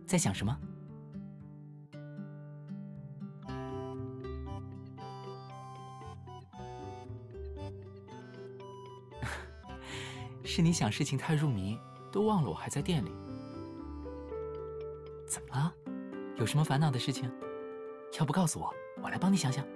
在想什么？是你想事情太入迷，都忘了我还在店里。怎么了？有什么烦恼的事情？要不告诉我，我来帮你想想。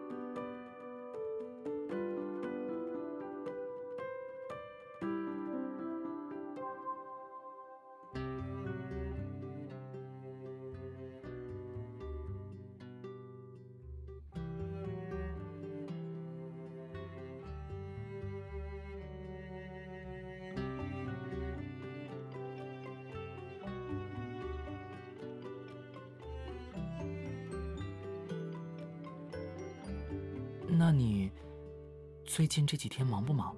那你最近这几天忙不忙？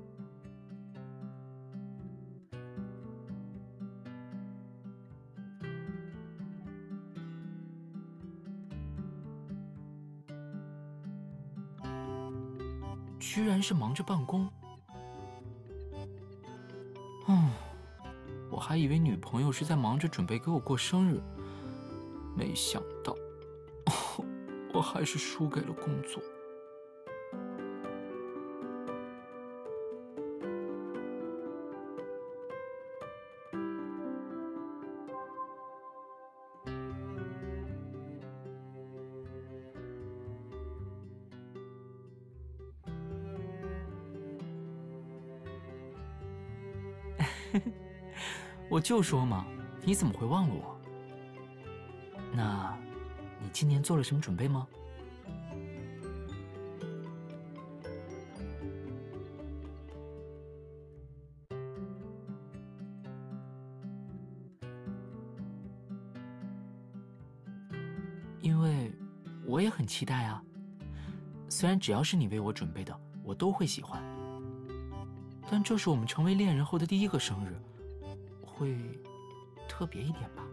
居然是忙着办公。我还以为女朋友是在忙着准备给我过生日，没想到，我还是输给了工作。我就说嘛，你怎么会忘了我？那，你今年做了什么准备吗？因为我也很期待啊。虽然只要是你为我准备的，我都会喜欢。但这是我们成为恋人后的第一个生日，会特别一点吧。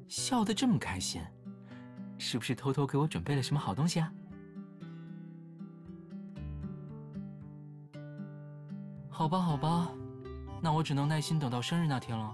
笑得这么开心，是不是偷偷给我准备了什么好东西啊？好吧，好吧，那我只能耐心等到生日那天了。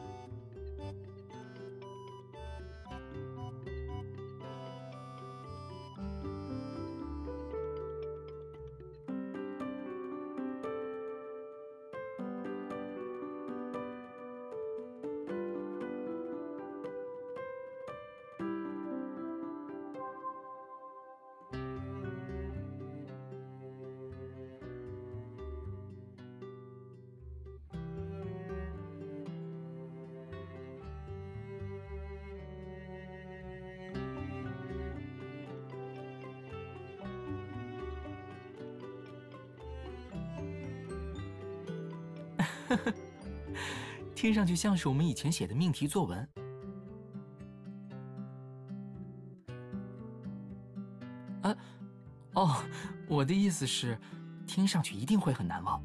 听上去像是我们以前写的命题作文。啊，哦，我的意思是，听上去一定会很难忘。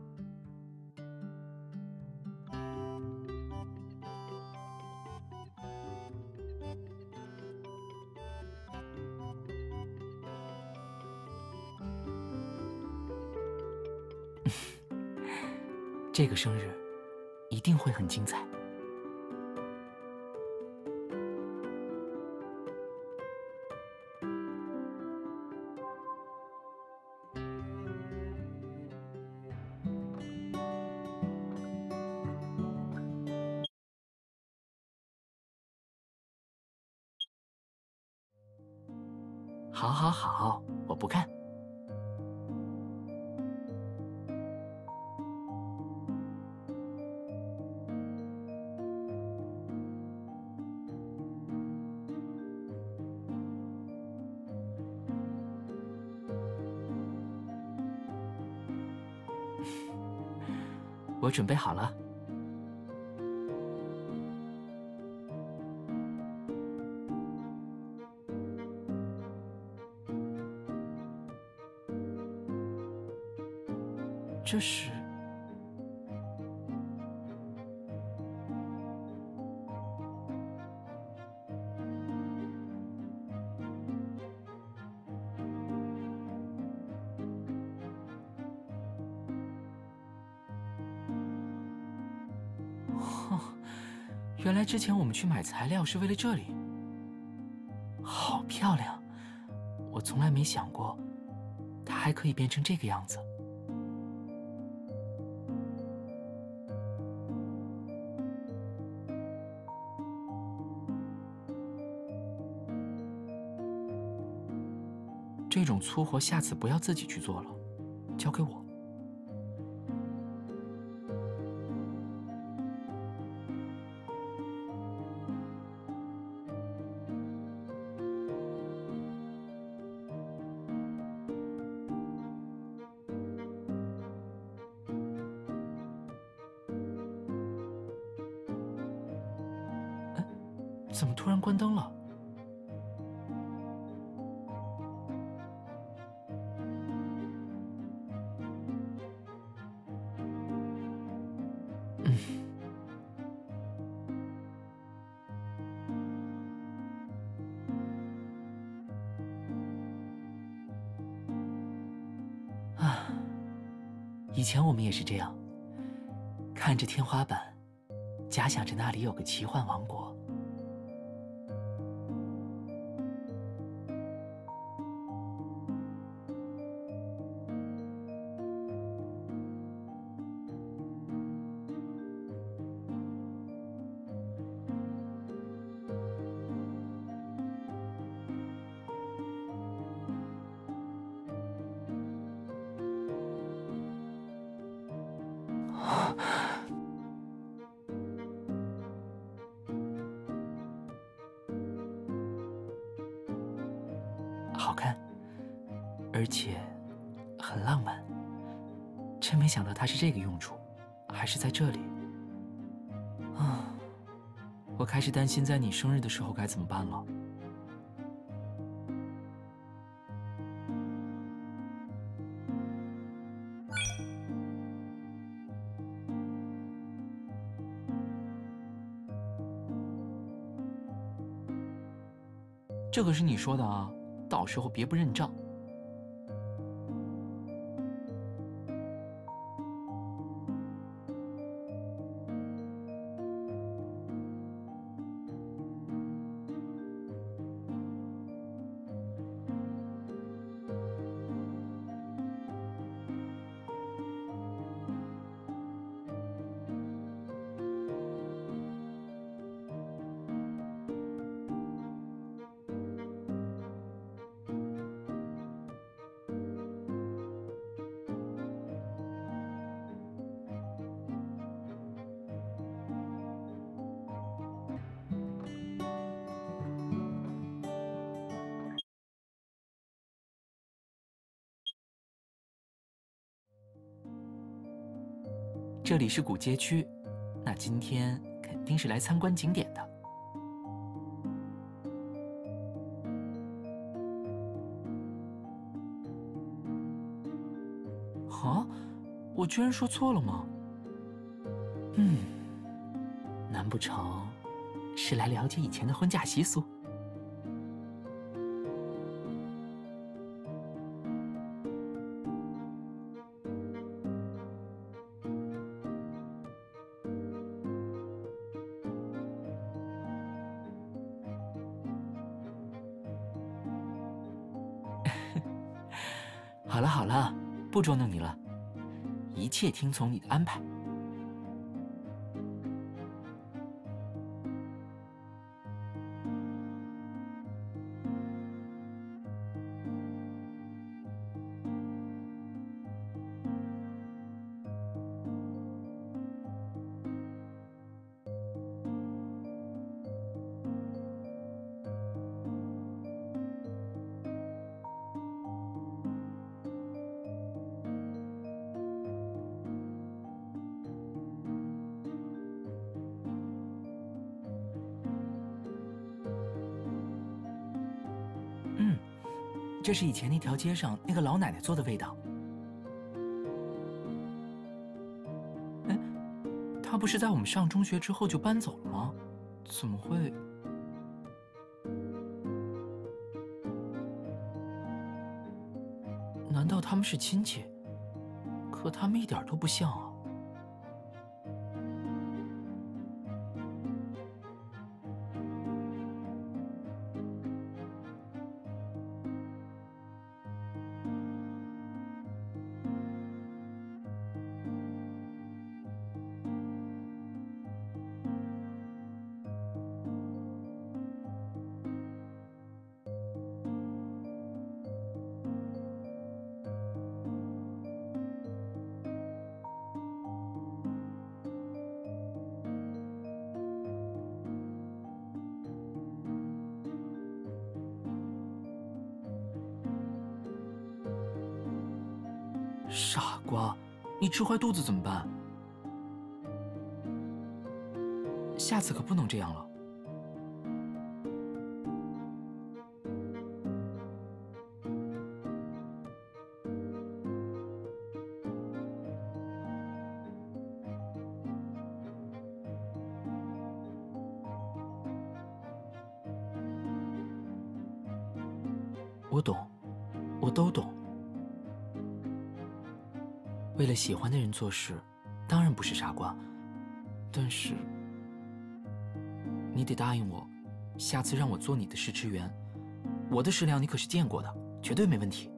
这个生日一定会很精彩。好，好，好，我不看。我准备好了。这是……哦，原来之前我们去买材料是为了这里。好漂亮，我从来没想过，它还可以变成这个样子。这种粗活下次不要自己去做了，交给我。哎，怎么突然关灯了？啊，以前我们也是这样，看着天花板，假想着那里有个奇幻王国。好看，而且很浪漫。真没想到它是这个用处，还是在这里。啊，我开始担心在你生日的时候该怎么办了。 这可是你说的啊，到时候别不认账。这里是古街区，那今天肯定是来参观景点的。啊，我居然说错了吗？难不成是来了解以前的婚嫁习俗？好了好了，不捉弄你了，一切听从你的安排。这是以前那条街上那个老奶奶做的味道。哎，她不是在我们上中学之后就搬走了吗？怎么会？难道他们是亲戚？可他们一点都不像啊。傻瓜，你吃坏肚子怎么办？下次可不能这样了。我懂，我都懂。为了喜欢的人做事，当然不是傻瓜。但是，你得答应我，下次让我做你的试吃员。我的食量你可是见过的，绝对没问题。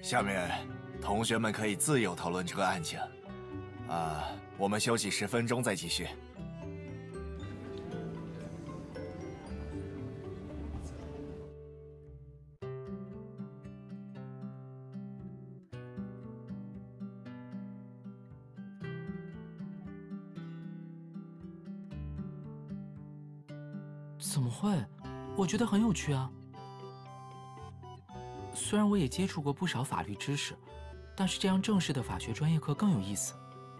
下面，同学们可以自由讨论这个案情。我们休息10分钟再继续。 怎么会？我觉得很有趣啊。虽然我也接触过不少法律知识，但是这样正式的法学专业课更有意思。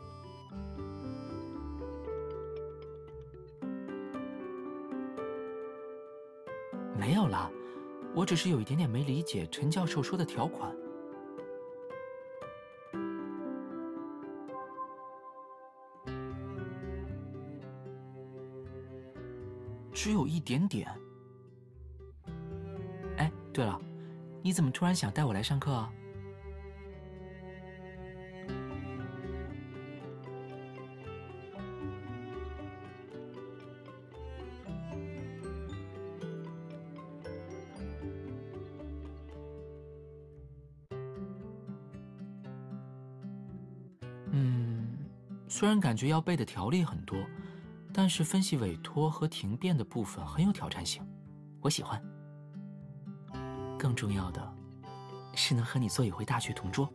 没有啦，我只是有一点点没理解陈教授说的条款。只有一点点。哎，对了，你怎么突然想带我来上课啊？虽然感觉要背的条例很多，但是分析委托和庭辩的部分很有挑战性，我喜欢。更重要的是能和你做一回大学同桌。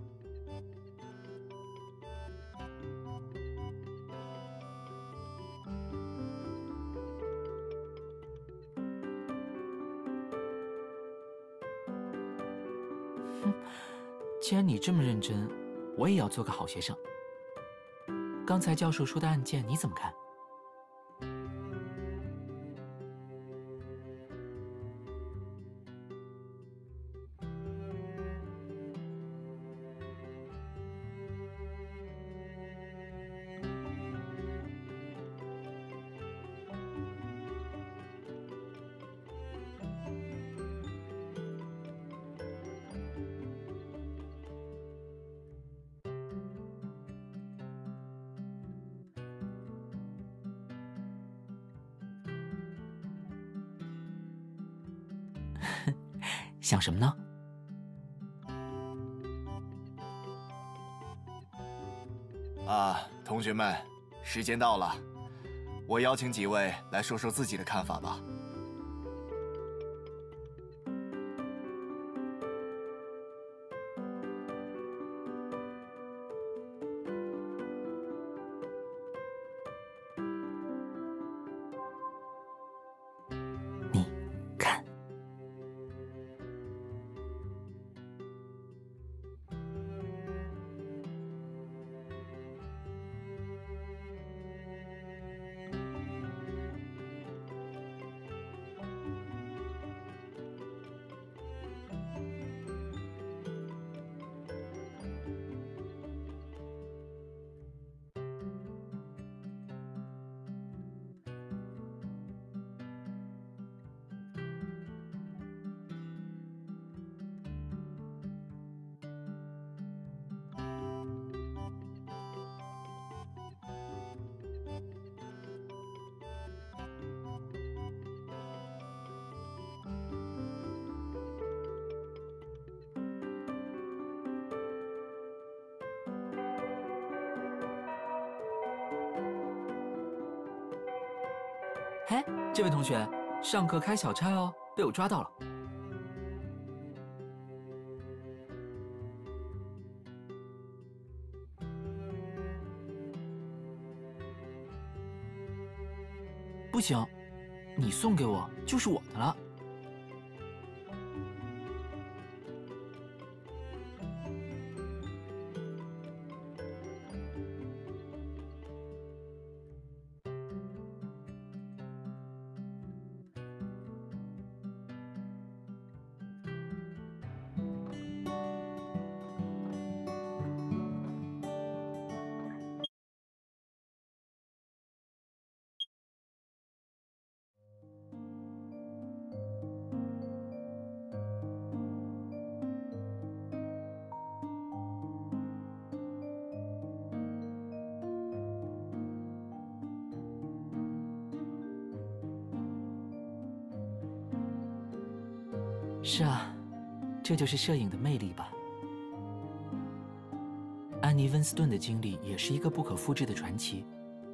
既然你这么认真，我也要做个好学生。刚才教授说的案件你怎么看？想什么呢？ 同学们，时间到了，我邀请几位来说说自己的看法吧。 你看。嘿，这位同学，上课开小差哦，被我抓到了。不行，你送给我就是我的了。是啊，这就是摄影的魅力吧。 安妮·温斯顿的经历也是一个不可复制的传奇。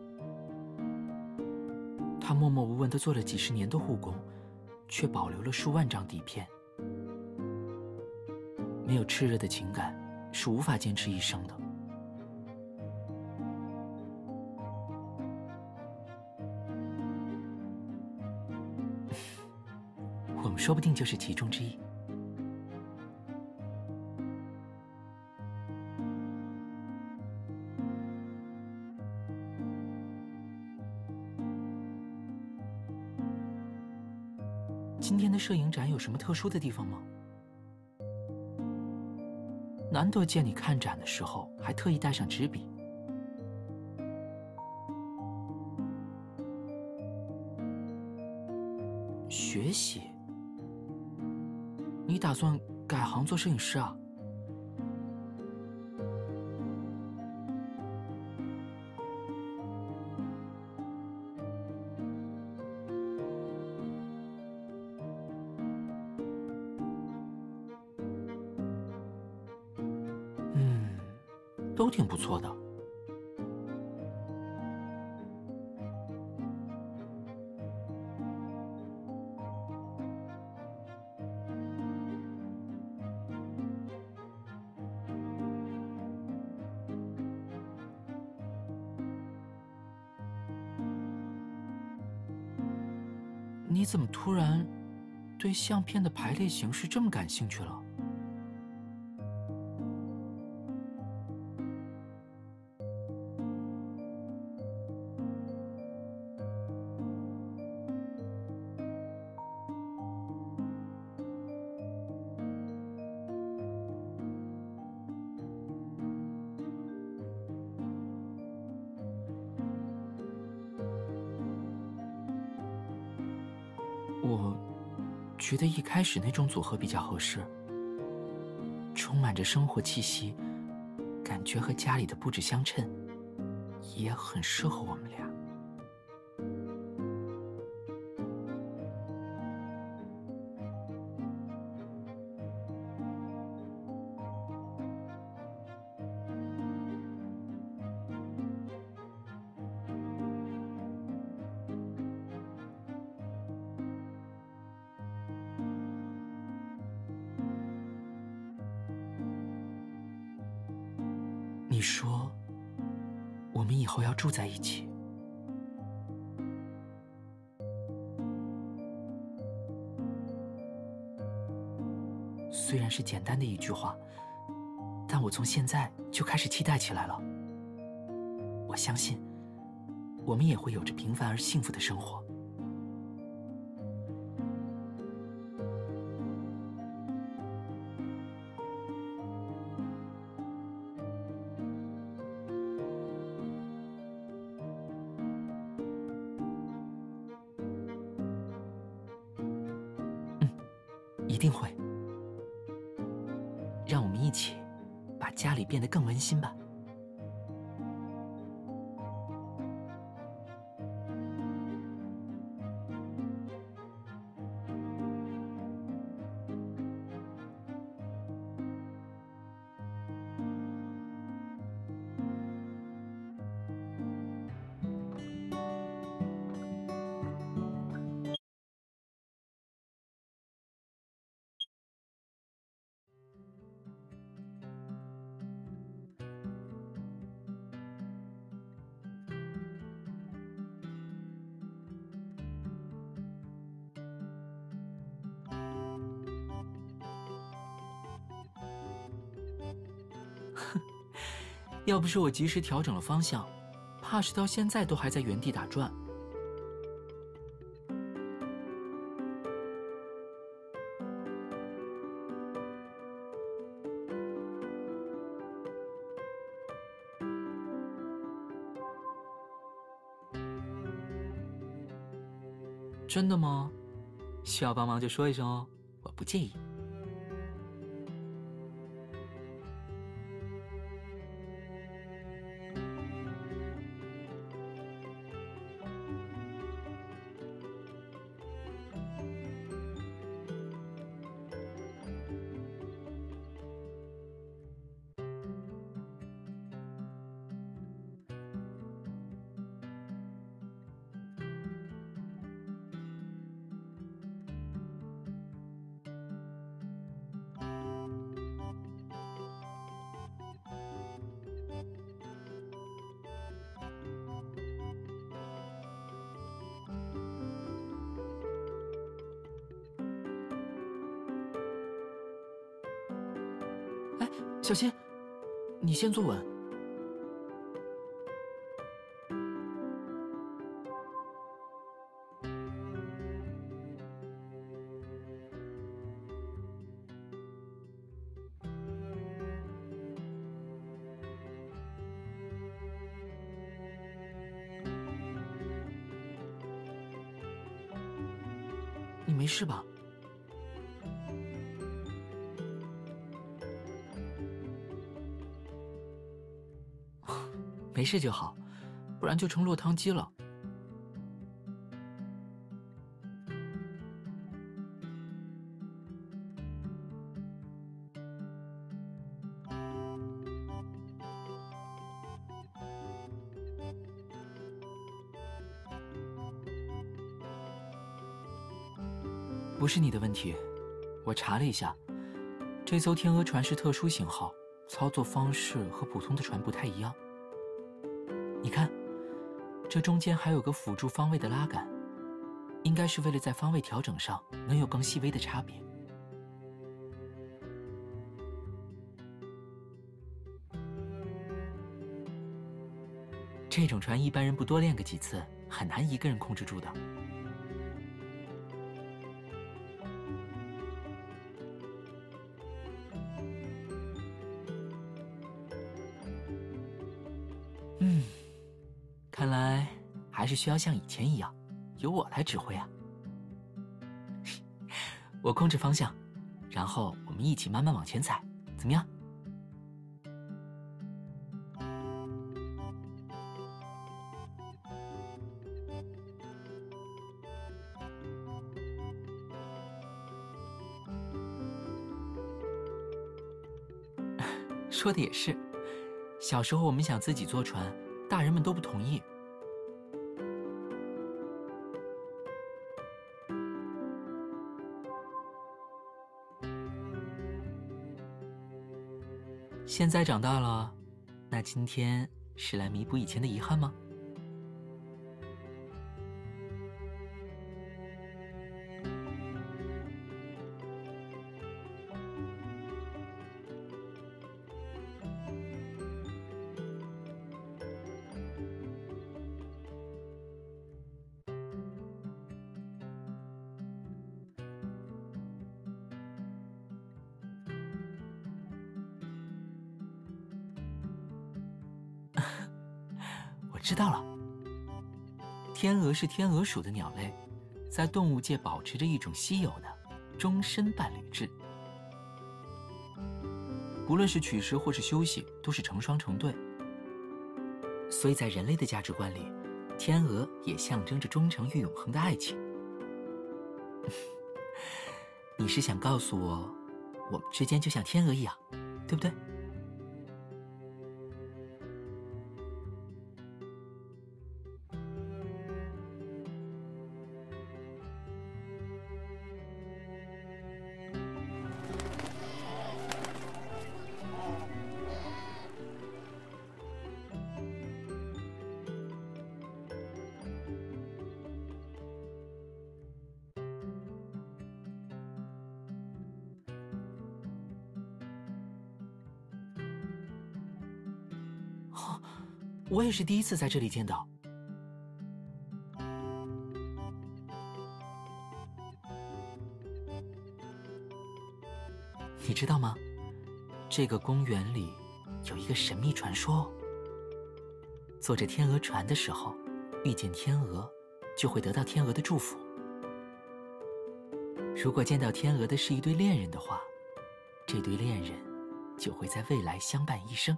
她默默无闻地做了几十年的护工，却保留了数万张底片。没有炽热的情感，是无法坚持一生的。我们说不定就是其中之一。今天的摄影展有什么特殊的地方吗？难得见你看展的时候还特意带上纸笔。学习？你打算改行做摄影师啊？都挺不错的。你怎么突然对相片的排列形式这么感兴趣了？我觉得一开始那种组合比较合适，充满着生活气息，感觉和家里的布置相称，也很适合我们俩。你说，我们以后要住在一起。虽然是简单的一句话，但我从现在就开始期待起来了。我相信，我们也会有着平凡而幸福的生活。一定会。让我们一起把家里变得更温馨吧。要不是我及时调整了方向，怕是到现在都还在原地打转。真的吗？需要帮忙就说一声哦，我不介意。 哎，小心，你先坐稳。你没事吧？没事就好，不然就成落汤鸡了。不是你的问题，我查了一下，这艘天鹅船是特殊型号，操作方式和普通的船不太一样。你看，这中间还有个辅助方位的拉杆，应该是为了在方位调整上能有更细微的差别。这种船一般人不多练个几次，很难一个人控制住的。看来还是需要像以前一样，由我来指挥啊。我控制方向，然后我们一起慢慢往前踩，怎么样？说的也是，小时候我们想自己坐船，大人们都不同意。现在长大了，那今天是来弥补以前的遗憾吗？我知道了，天鹅是天鹅属的鸟类，在动物界保持着一种稀有的终身伴侣制。不论是取食或是休息，都是成双成对。所以在人类的价值观里，天鹅也象征着忠诚与永恒的爱情。你是想告诉我，我们之间就像天鹅一样，对不对？我也是第一次在这里见到。你知道吗？这个公园里有一个神秘传说哦。坐着天鹅船的时候，遇见天鹅，就会得到天鹅的祝福。如果见到天鹅的是一对恋人的话，这对恋人就会在未来相伴一生。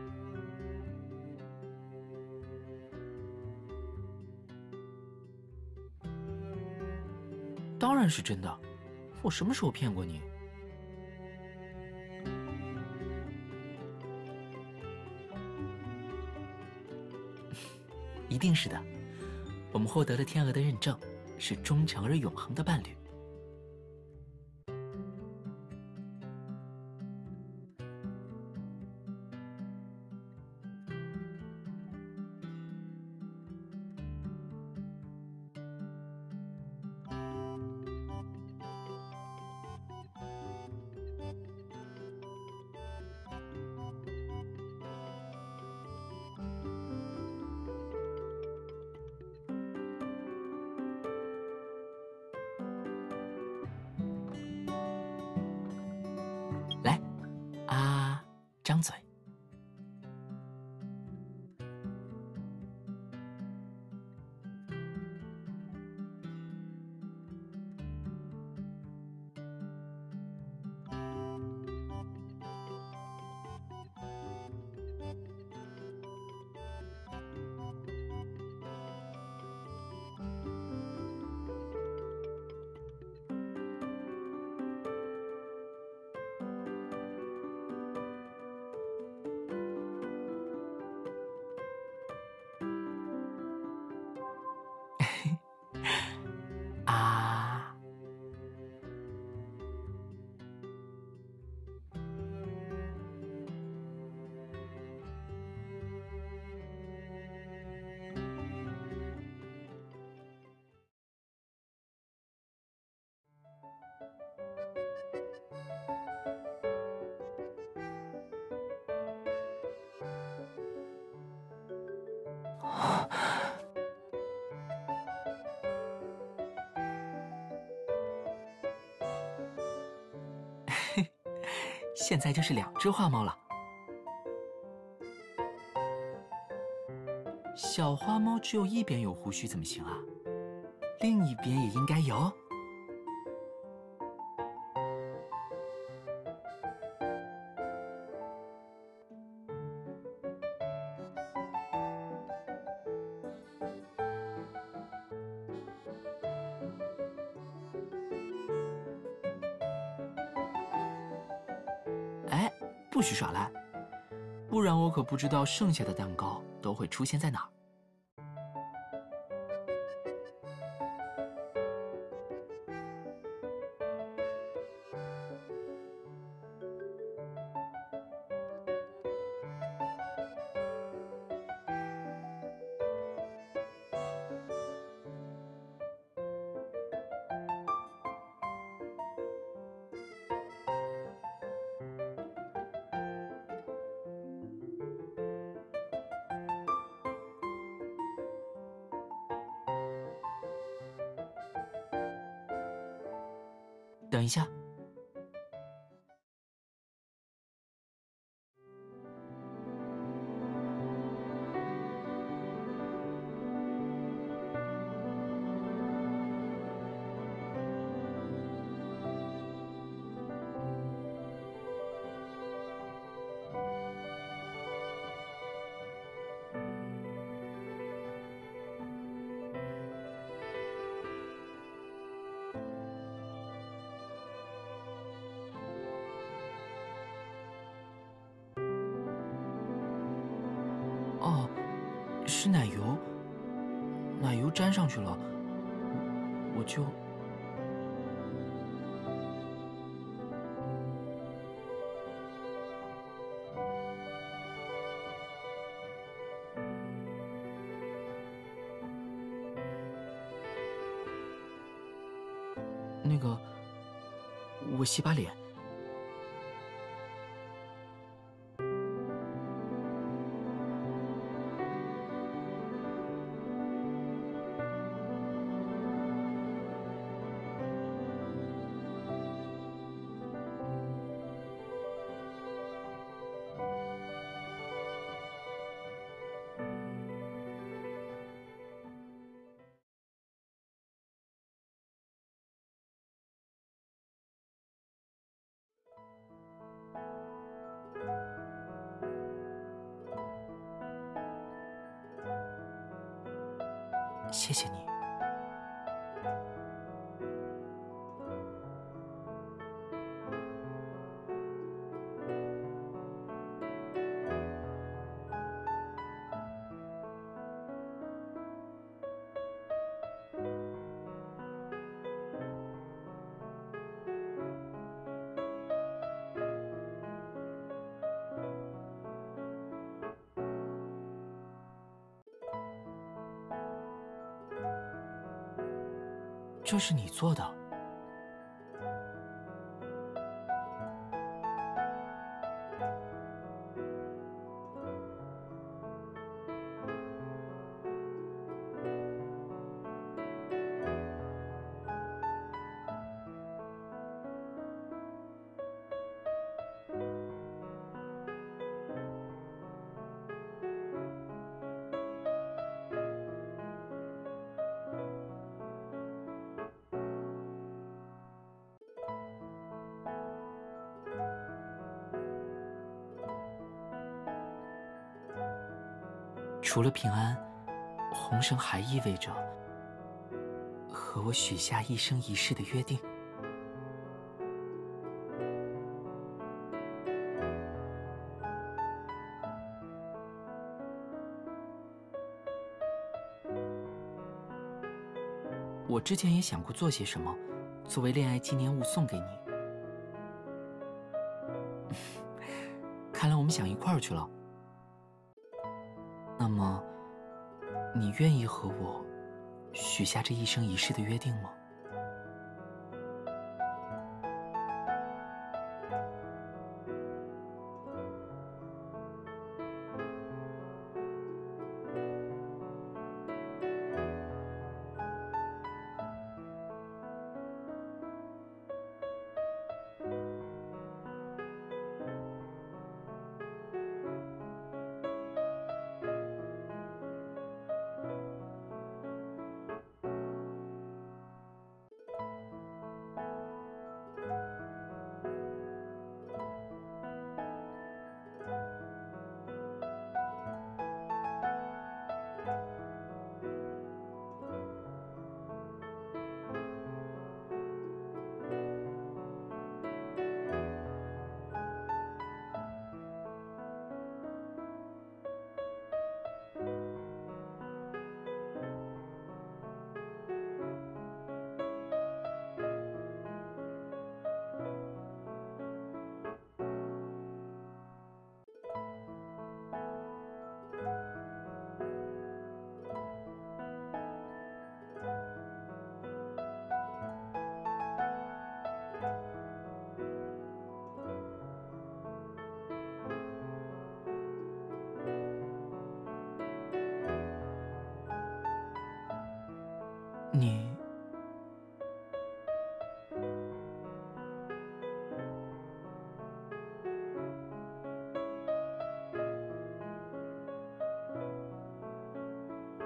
当然是真的，我什么时候骗过你？一定是的，我们获得了天鹅的认证，是忠诚而永恒的伴侣。 现在就是2只花猫了。小花猫只有一边有胡须怎么行啊？另一边也应该有。哎，不许耍赖，不然我可不知道剩下的蛋糕都会出现在哪儿。等一下，哦，是奶油，奶油粘上去了，我就……那个，我洗把脸。谢谢你。这是你做的？除了平安，红绳还意味着和我许下一生一世的约定。我之前也想过做些什么，作为恋爱纪念物送给你。看来我们想一块儿去了。那么，你愿意和我许下这一生一世的约定吗？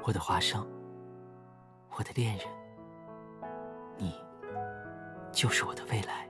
我的华生，我的恋人，你就是我的未来。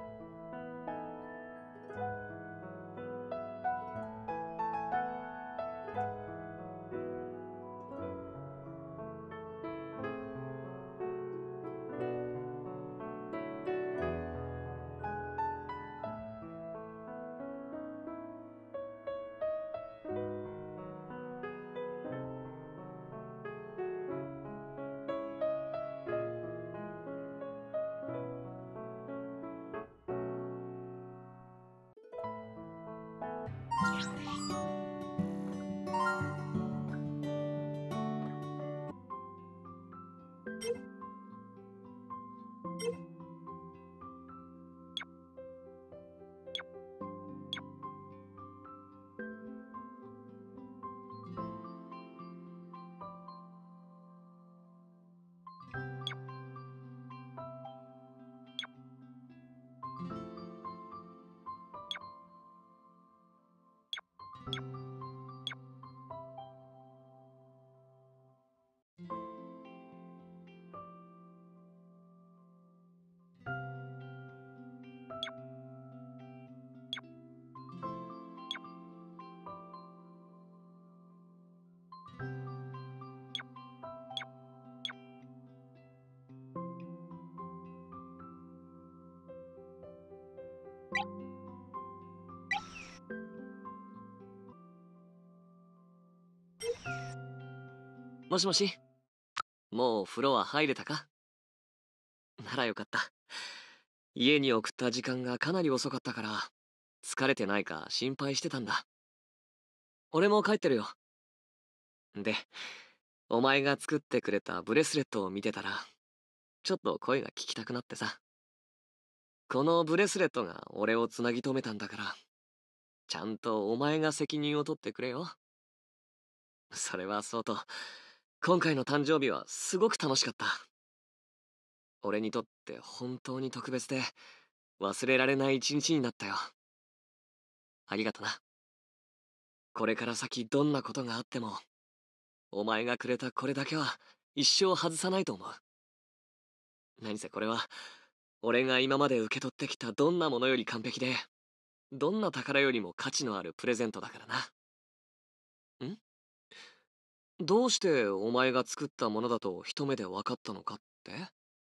もしもし、もう風呂は入れたか？ならよかった。家に送った時間がかなり遅かったから、疲れてないか心配してたんだ。俺も帰ってるよ。で、お前が作ってくれたブレスレットを見てたら、ちょっと声が聞きたくなってさ。このブレスレットが俺をつなぎ止めたんだから、ちゃんとお前が責任を取ってくれよ。それはそうと、今回の誕生日はすごく楽しかった。俺にとって本当に特別で、忘れられない一日になったよ。ありがとな。これから先どんなことがあっても、お前がくれたこれだけは一生外さないと思う。何せこれは、俺が今まで受け取ってきたどんなものより完璧で、どんな宝よりも価値のあるプレゼントだからな。どうしてお前が作ったものだと一目で分かったのかって？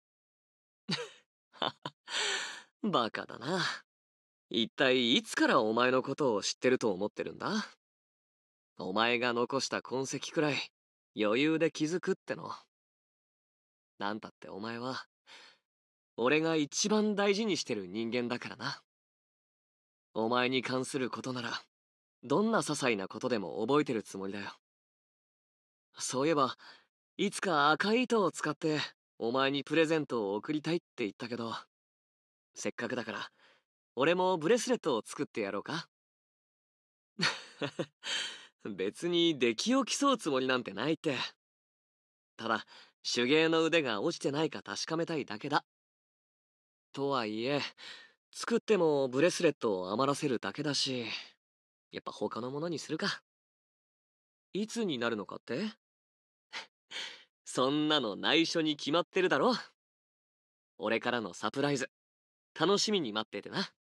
バカだな。一体いつからお前のことを知ってると思ってるんだ？お前が残した痕跡くらい余裕で気づくっての。なんたってお前は俺が一番大事にしてる人間だからな。お前に関することならどんな些細なことでも覚えてるつもりだよ。そういえばいつか赤い糸を使ってお前にプレゼントを贈りたいって言ったけど、せっかくだから俺もブレスレットを作ってやろうか？別に出来を競うつもりなんてないって。ただ手芸の腕が落ちてないか確かめたいだけだ。とはいえ作ってもブレスレットを余らせるだけだし、やっぱ他のものにするか。いつになるのかって？そんなの内緒に決まってるだろ。俺からのサプライズ楽しみに待っててな。